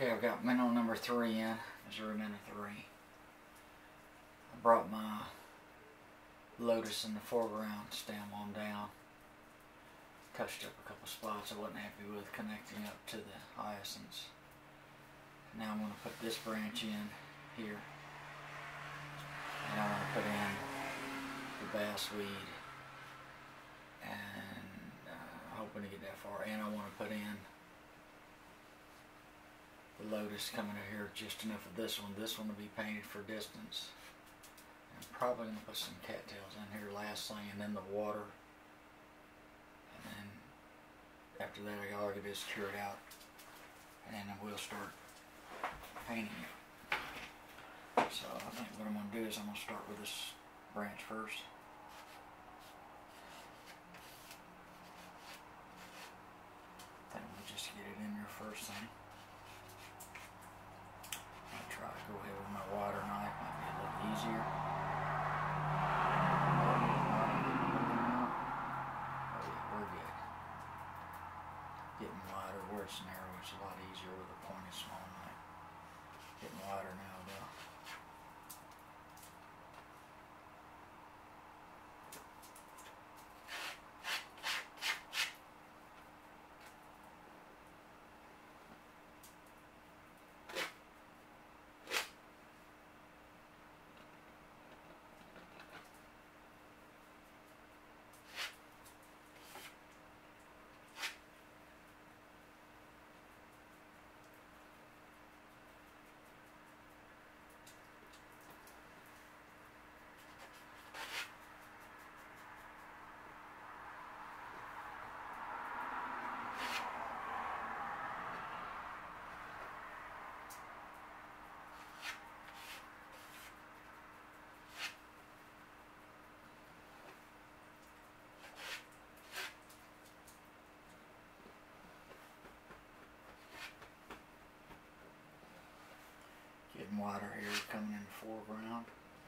Okay, I've got minnow number 3 in, Missouri minnow 3. I brought my lotus in the foreground stem on down. Touched up a couple spots I wasn't happy with connecting up to the hyacinths. Now I'm going to put this branch in here. And I'm going to put in the bassweed. And hoping to get that far. And I want to put in the lotus coming out here, just enough of this one. This one will be painted for distance. I'm probably going to put some cattails in here last thing, and then the water. And then after that, all I got to do is cure it out, and then we'll start painting it. So I think what I'm going to do is I'm going to start with this branch first. I think we'll just get it in there first thing. I'll try to go ahead with my water knife, might be a little easier. Oh yeah, we're good. Getting wider where it's narrow, it's a lot easier with a pointed small knife. Getting wider now though. Getting wider here, coming in the foreground.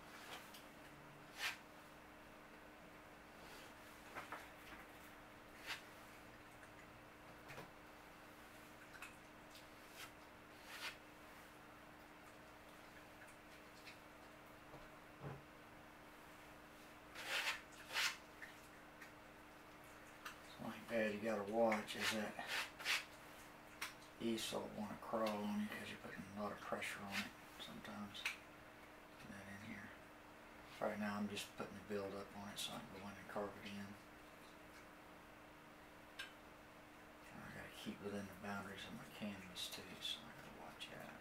Something bad you gotta watch is that e-salt want to crawl on you because you're putting a lot of pressure on it sometimes. Put that in here. Right now I'm just putting the build up on it so I can go in and carve it in. And I gotta keep within the boundaries of my canvas too, so I gotta watch out.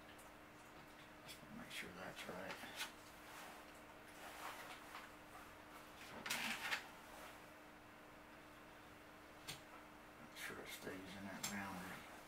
Make sure that's right. Make sure it stays in that boundary.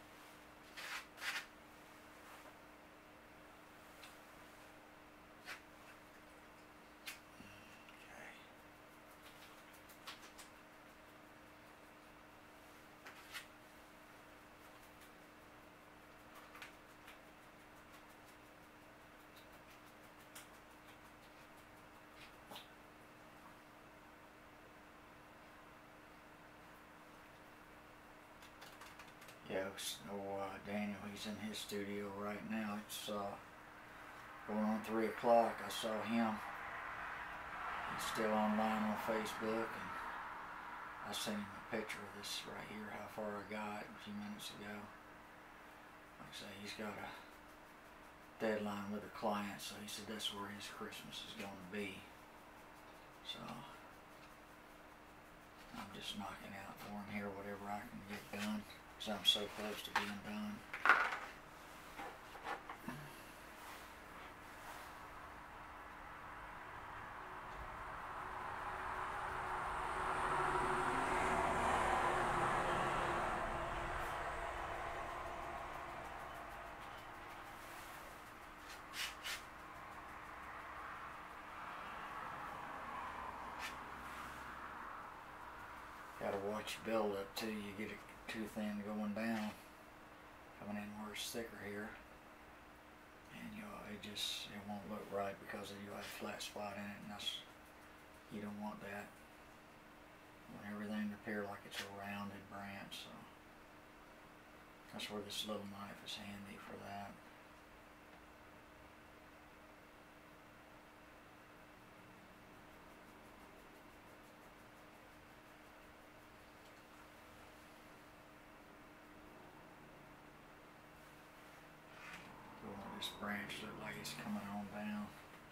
Yeah, Daniel, he's in his studio right now. It's going on 3 o'clock. I saw him. He's still online on Facebook, and I sent him a picture of this right here, how far I got a few minutes ago. Like I say, he's got a deadline with a client, so he said that's where his Christmas is going to be. So I'm just knocking out for him here whatever I can get done, because I'm so close to being done. Gotta watch your build up too. You get it too thin going down, coming in where it's thicker here, and it won't look right because you have a flat spot in it, and you don't want that. You want everything to appear like it's a rounded branch. So That's where this little knife is handy for that. This branch looks like it's coming on down.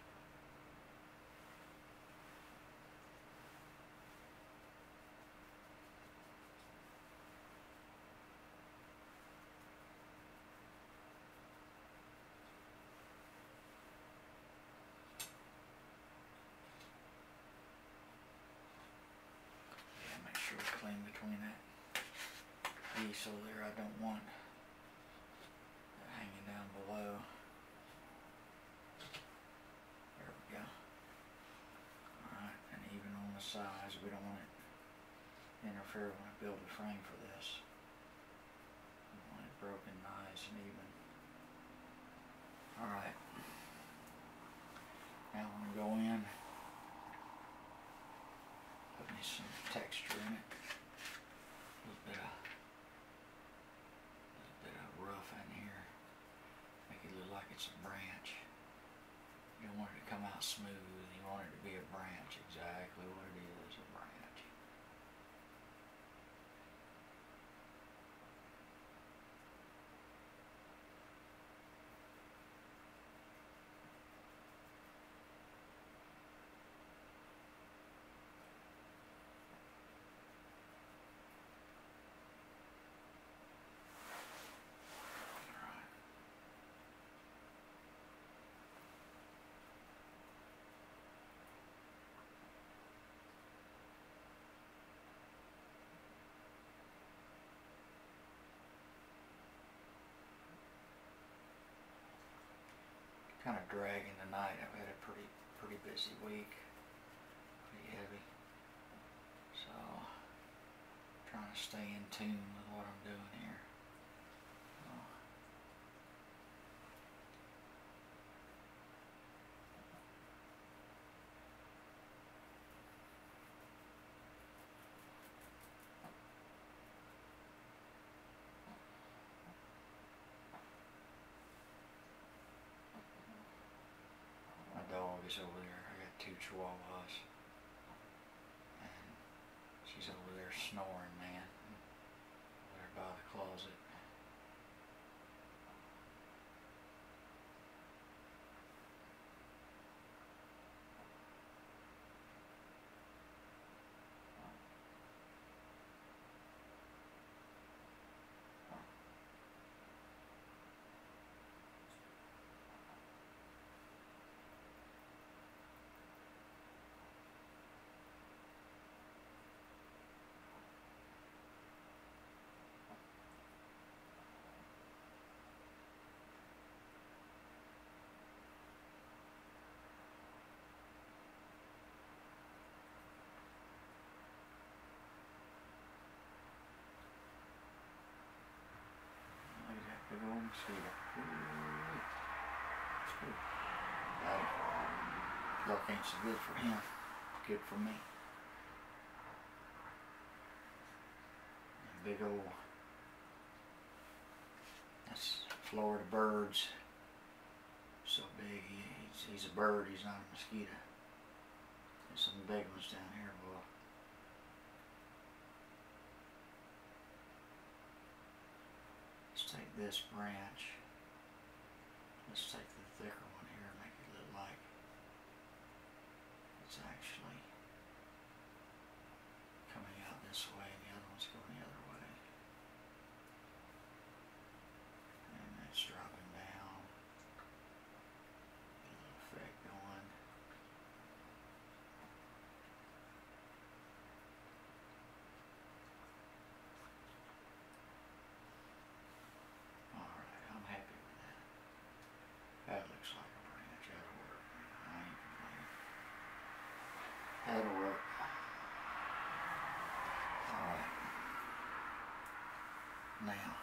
Yeah, make sure we clean between that easel there. I don't want it hanging down below. Size. We don't want it to interfere when I build a frame for this. We want it broken nice and even. Alright. Now I'm going to go in, put me some texture in it. A little bit of rough in here. Make it look like it's a branch. You don't want it to come out smooth. You want it to be a branch, exactly what it is, a branch. Kind of dragging tonight. I've had a pretty busy week, pretty heavy. So trying to stay in tune with what I'm doing here. Dog is over there. I got 2 chihuahuas, and she's over there snoring, man, over there by the closet. Big old mosquito. Luck ain't so good for him. Good for me. And big old. That's Florida birds. So big. He's a bird. He's not a mosquito. There's some big ones down here, boy. Take this branch, let's take the thicker one here and make it look like it's actually coming out this way and the other one's going the other way. And it's dropping down. Get a little effect going. That looks like a branch. That'll work. I ain't complaining. That'll work. Alright. Now,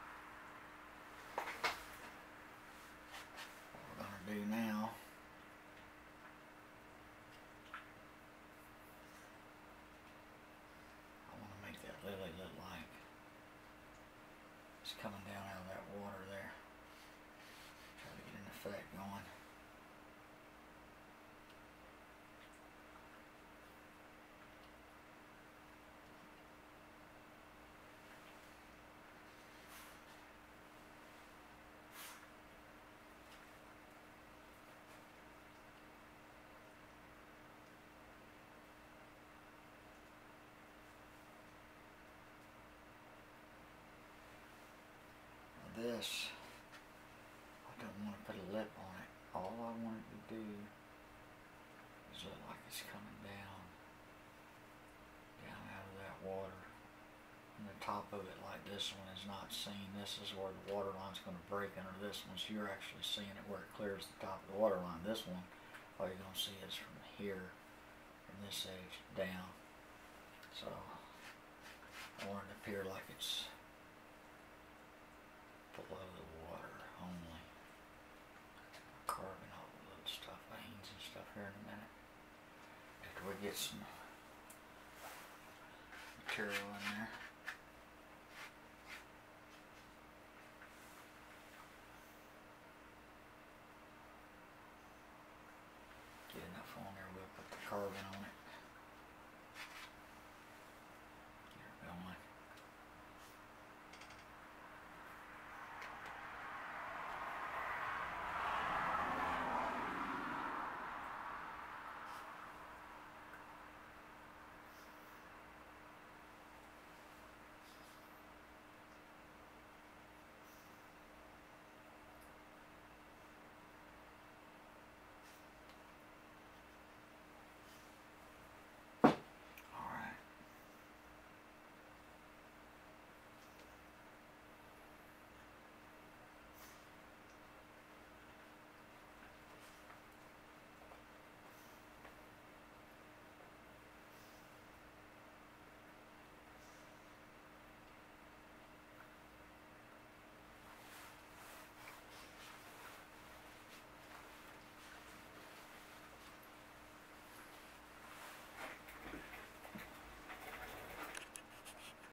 what we're going to do now, I want to make that lily look like it's coming down this. I don't want to put a lip on it. All I want it to do is look like it's coming down out of that water. And the top of it, like this one, is not seen. This is where the water line's going to break under this one, so you're actually seeing it where it clears the top of the water line. This one, all you're going to see is from here, from this edge down. So I want it to appear like it's below the water only. Carving all the little stuff, veins and stuff here in a minute. After we get some material in there.